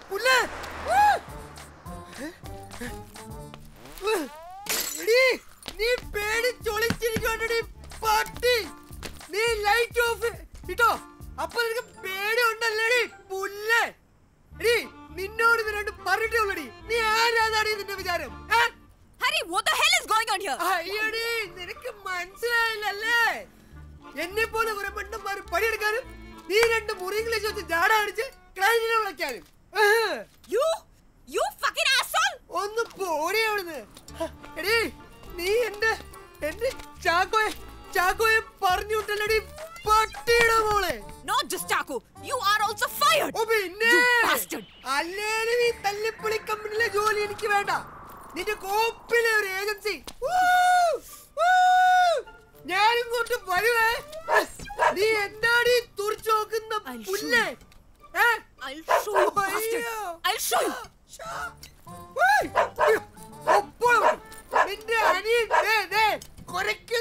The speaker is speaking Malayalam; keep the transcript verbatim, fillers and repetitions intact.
പുല്ലേ. നീ പേടിച്ചൊളിച്ചിരിക്കണ്ടടി പട്ടി. നീ ലൈറ്റ് ഓഫ് ഇട്ടോ. അപ്പൊ നിനക്ക് പേടി ഉണ്ടല്ലേടി പുല്ലേ. നിന്നോട് ഇത് രണ്ട് പറഞ്ഞിട്ടേ ഉള്ളടി. നീ ആരാന്നാണ് നിന്റെ വിചാരം? Harry, what the hell is going on here? അയ്യടി, നിനക്ക് മനസ്സിലായില്ലല്ലേ? എന്നെ പോലെ കുറെ മണ്ടന്മാർ പണിയെടുക്കാനും നീ രണ്ട് മുറികളിൽ വെച്ച് ജാട അടിച്ച് ക്ലൈന്റിനെ വിളിക്കാനും. You, you fucking asshole! ഒന്ന് പോടി അവിടുന്ന്. എടി, നീ എന്റെ എന്റെ ചാക്കോയെ ചാക്കോയെ പറഞ്ഞു വിട്ടല്ലടി പട്ടിയുടെ മോളെ. Not just Chacko, you are also fired. ഓ പിന്നെ, you bastard. അല്ലേലും ഈ തല്ലിപ്പൊളി കമ്പനിയിലെ ജോലി എനിക്ക് വേണ്ട. നിന്റെ കോപ്പിലെ ഒരു ഏജൻസി ഞാനിങ്ങോട്ട് വരുവേ. നീ എന്താടി തുറച്ചു നോക്കുന്ന പുല്ലേ? I'll show you, bastard. I'll show you. നിന്റെ അനിയൻ ദേ ദേ കൊരയ്ക്ക്